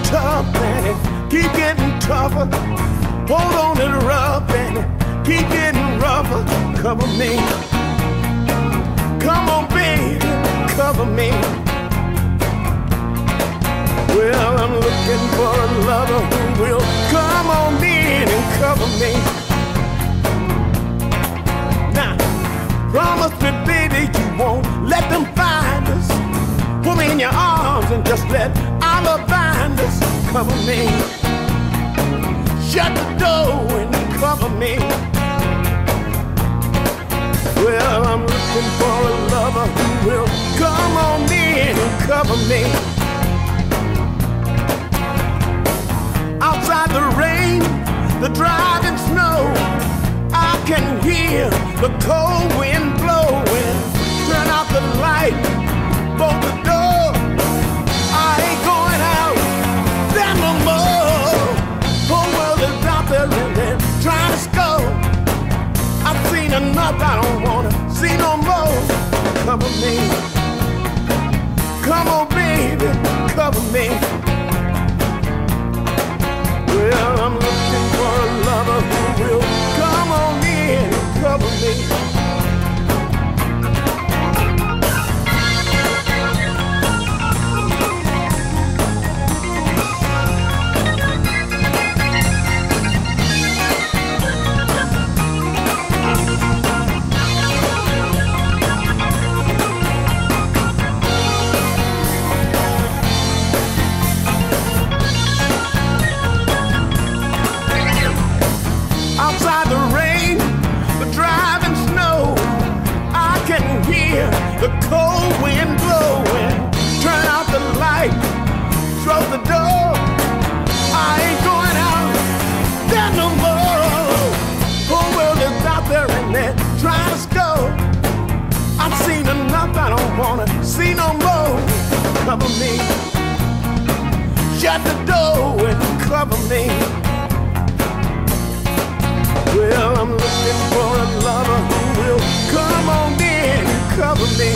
tough and it keep getting tougher. Hold on to the rough and it keep getting rougher. Cover me. Come on, baby, cover me. Well, I'm looking for a lover who will come on in and cover me. Now, promise me, baby, you won't let them find us. Put me in your arms and just let our love bind us. Cover me. Shut the door and cover me. Well, I'm looking for a lover who will come on in and cover me. Outside the rain, the driving snow, I can hear the cold wind blowing. Turn out the light, bolt the door. I ain't going out there no more. Whole world is out there and they're trying to score. I've seen enough, I don't wanna see no more. Cover me. Come on, baby, cover me. Well, I'm looking for a lover who will come on in and cover me. Outside the rain, the driving snow, I can hear the cold wind blowing. Turn out the light, close the door. I ain't going out there no more. Whole world is out there and they're trying to score. I've seen enough, I don't wanna see no more. Cover me. Shut the door and cover me. Well, I'm looking for a lover who will come on in and cover me.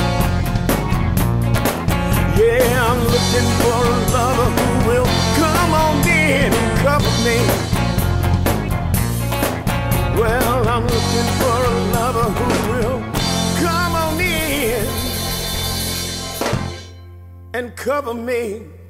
Yeah, I'm looking for a lover who will come on in and cover me. Well, I'm looking for a lover who will come on in and cover me.